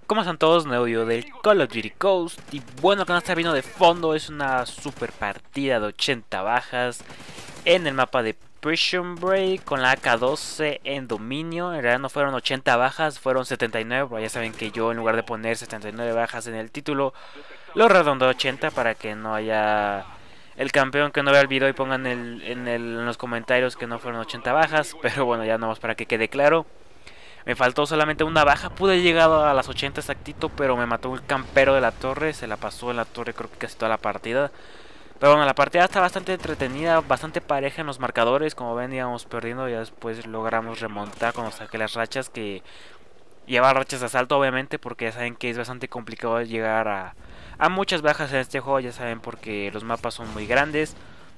¿Cómo están todos? Nuevo video del Call of Duty Ghost. Y bueno, lo que nos está viendo de fondo es una super partida de 80 bajas en el mapa de Prison Break con la AK-12 en dominio. En realidad no fueron 80 bajas, fueron 79, pero ya saben que yo en lugar de poner 79 bajas en el título lo redondeo a 80 para que no haya el campeón que no vea el video y pongan en los comentarios que no fueron 80 bajas. Pero bueno, ya no más para que quede claro. Me faltó solamente una baja, pude llegar a las 80 exactito, pero me mató el campero de la torre, se la pasó en la torre creo que casi toda la partida. Pero bueno, la partida está bastante entretenida, bastante pareja en los marcadores, como ven íbamos perdiendo y después logramos remontar cuando saqué las rachas, que lleva rachas de asalto obviamente, porque ya saben que es bastante complicado llegar a muchas bajas en este juego, ya saben porque los mapas son muy grandes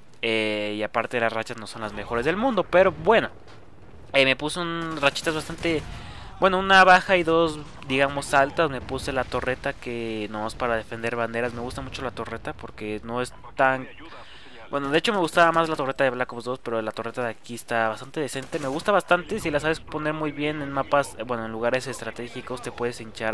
y aparte las rachas no son las mejores del mundo, pero bueno. Me puse rachitas bastante... Bueno, una baja y dos, digamos, altas. Me puse la torreta que no es para defender banderas. Me gusta mucho la torreta porque no es tan... Bueno, de hecho me gustaba más la torreta de Black Ops 2, pero la torreta de aquí está bastante decente. Me gusta bastante si la sabes poner muy bien en mapas, bueno, en lugares estratégicos. Te puedes hinchar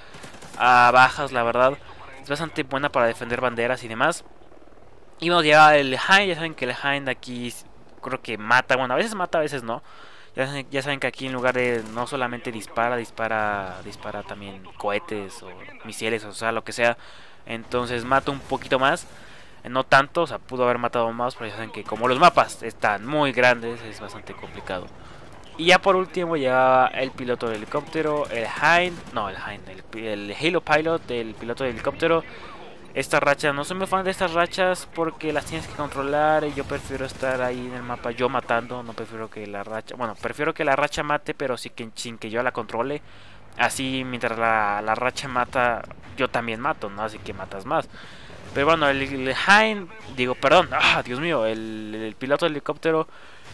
a bajas, la verdad. Es bastante buena para defender banderas y demás. Y bueno, ya el Hind, ya saben que el Hind aquí creo que mata. Bueno, a veces mata, a veces no. Ya saben que aquí en lugar de no solamente dispara también cohetes o misiles, o sea, lo que sea. Entonces mata un poquito más, no tanto, o sea, pudo haber matado más, pero ya saben que como los mapas están muy grandes, es bastante complicado. Y ya por último llega el piloto del helicóptero, el Hind, no, el Halo Pilot, el piloto del helicóptero. Esta racha, no soy muy fan de estas rachas porque las tienes que controlar y yo prefiero estar ahí en el mapa yo matando, no prefiero que la racha, bueno, prefiero que la racha mate pero sí que, sin que yo la controle. Así mientras la racha mata, yo también mato, ¿no? Así que matas más. Pero bueno, el Hind, digo, perdón, Dios mío, el piloto del helicóptero,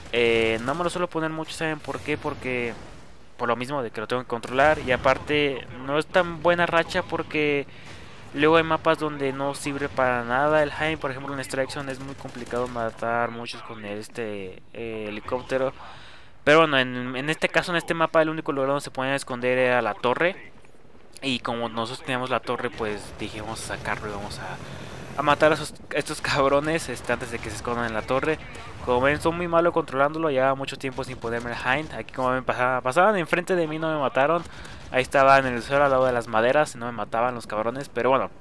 no me lo suelo poner mucho, ¿saben por qué? Porque por lo mismo de que lo tengo que controlar y aparte no es tan buena racha porque... Luego hay mapas donde no sirve para nada el Hind, por ejemplo en Strike Zone es muy complicado matar muchos con este helicóptero. Pero bueno, en este caso, en este mapa, el único lugar donde se podían esconder era la torre. Y como nosotros teníamos la torre, pues dije vamos a sacarlo y vamos a matar a estos cabrones antes de que se escondan en la torre. Como ven, son muy malo controlándolo, llevaba mucho tiempo sin ponerme el Hind. Aquí como ven, pasaban enfrente de mí, no me mataron. Ahí estaban en el suelo al lado de las maderas, no me mataban los cabrones. Pero bueno,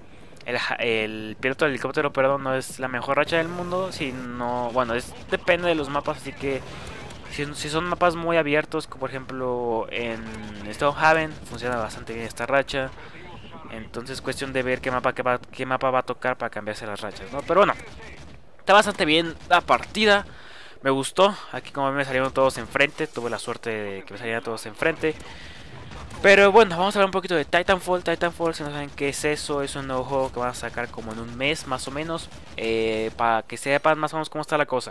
el piloto del helicóptero, perdón, no es la mejor racha del mundo. Sino, bueno, depende de los mapas, así que... Si son mapas muy abiertos, como por ejemplo en Stonehaven, funciona bastante bien esta racha. Entonces cuestión de ver qué mapa va a tocar para cambiarse las rachas, ¿no? Pero bueno, está bastante bien la partida. Me gustó. Aquí como me salieron todos enfrente. Tuve la suerte de que me salieran todos enfrente. Pero bueno, vamos a hablar un poquito de Titanfall. Titanfall, si no saben qué es eso, es un nuevo juego que van a sacar como en un mes más o menos. Para que sepan más o menos cómo está la cosa.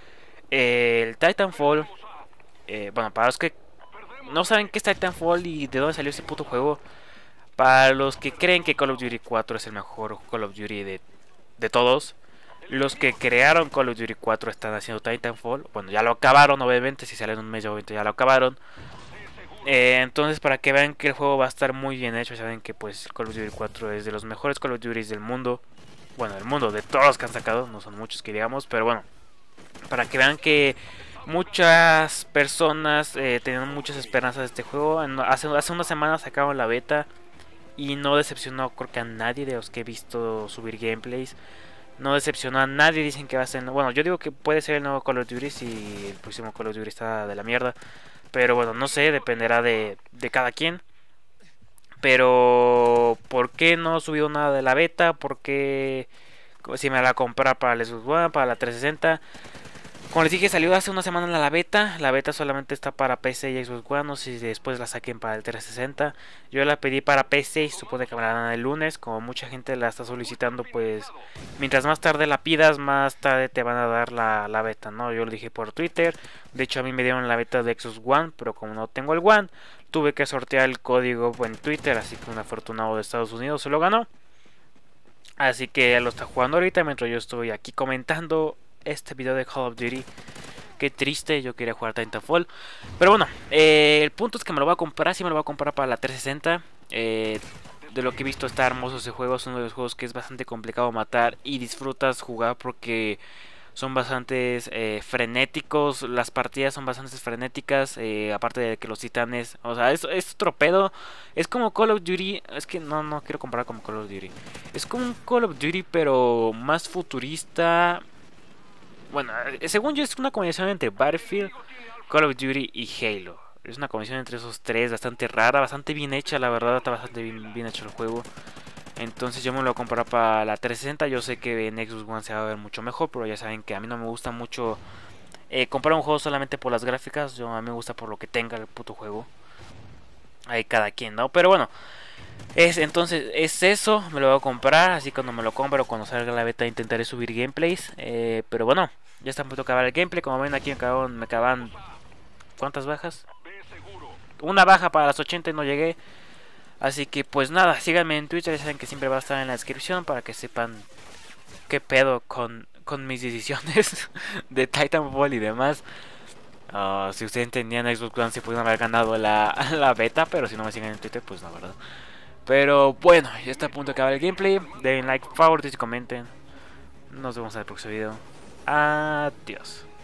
El Titanfall, bueno, para los que no saben qué es Titanfall y de dónde salió ese puto juego, para los que creen que Call of Duty 4 es el mejor Call of Duty de todos, los que crearon Call of Duty 4 están haciendo Titanfall. Bueno, ya lo acabaron, obviamente, si sale en un mes, obviamente ya lo acabaron. Entonces, para que vean que el juego va a estar muy bien hecho, saben que pues Call of Duty 4 es de los mejores Call of Duty del mundo. Bueno, del mundo, de todos los que han sacado, no son muchos que digamos, pero bueno. Para que vean que muchas personas tenían muchas esperanzas de este juego. Hace unas semanas sacaron la beta y no decepcionó creo que a nadie de los que he visto subir gameplays. No decepcionó a nadie, dicen que va a ser... Bueno, yo digo que puede ser el nuevo Call of Duty si el próximo Call of Duty está de la mierda. Pero bueno, no sé, dependerá de cada quien. Pero ¿por qué no he subido nada de la beta? ¿Por qué si me la comprar para el Xbox One, para la 360? Como les dije, salió hace una semana la beta. La beta solamente está para PC y Xbox One. No sé si después la saquen para el 360. Yo la pedí para PC y se supone que me la dan el lunes. Como mucha gente la está solicitando, pues mientras más tarde la pidas, más tarde te van a dar la beta, ¿no? Yo lo dije por Twitter. De hecho, a mí me dieron la beta de Xbox One, pero como no tengo el One, tuve que sortear el código en Twitter. Así que un afortunado de Estados Unidos se lo ganó. Así que ya lo está jugando ahorita mientras yo estoy aquí comentando este video de Call of Duty. Qué triste, yo quería jugar Titanfall. Pero bueno, el punto es que me lo voy a comprar. Sí me lo voy a comprar para la 360. De lo que he visto está hermoso ese juego. Es uno de los juegos que es bastante complicado matar y disfrutas jugar porque son bastantes frenéticos. Las partidas son bastante frenéticas. Aparte de que los titanes, o sea, es otro pedo. Es como Call of Duty. Es que no quiero comparar con Call of Duty. Es como un Call of Duty, pero más futurista. Bueno, según yo es una combinación entre Battlefield, Call of Duty y Halo. Es una combinación entre esos tres, bastante rara, bastante bien hecha, la verdad, está bastante bien hecho el juego. Entonces yo me lo voy a comprar para la 360. Yo sé que en Xbox One se va a ver mucho mejor, pero ya saben que a mí no me gusta mucho comprar un juego solamente por las gráficas. A mí me gusta por lo que tenga el puto juego. Ahí cada quien, ¿no? Pero bueno, entonces es eso, me lo voy a comprar. Así cuando me lo compro, cuando salga la beta, intentaré subir gameplays. Pero bueno, ya está a punto de acabar el gameplay. Como ven aquí me acaban... ¿Cuántas bajas? Una baja para las 80 y no llegué. Así que pues nada, síganme en Twitter, ya saben que siempre va a estar en la descripción para que sepan qué pedo con mis decisiones de Titanfall y demás. Si ustedes entendían Xbox One, se pudieron haber ganado la beta, pero si no me siguen en Twitter, pues la verdad. Pero bueno, ya está a punto de acabar el gameplay. Den like, favoritos y comenten. Nos vemos en el próximo video. Adiós.